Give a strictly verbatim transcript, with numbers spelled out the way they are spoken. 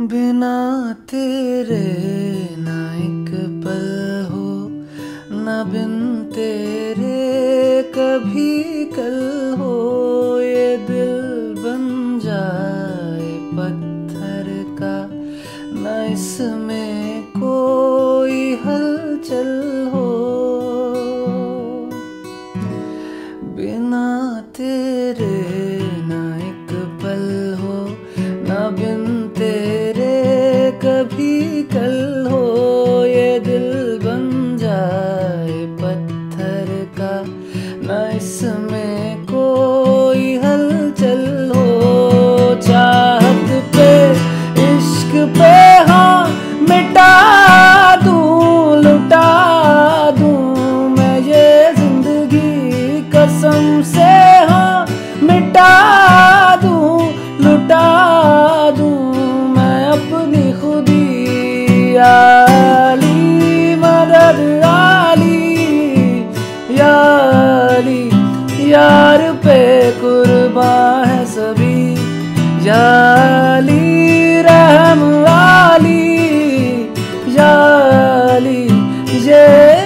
बिना तेरे ना एक पल हो, ना बिन तेरे कभी कल हो। ये दिल बन जाए पत्थर का, ना इसमें कोई हलचल हो। बिना तेरे ना एक पल हो, ना बिन तेरे कभी कल हो। ये दिल बन जाए पत्थर का, ना इसमें कोई हलचल हो। चाहत पे इश्क पे हाँ मिटा दूं, लुटा दूं मैं ये जिंदगी कसम से। हाँ मिटा दूं, लुटा दूं मैं अपनी खुदी। याली मदद आली, याली यार पे कुर्बान है सभी। याली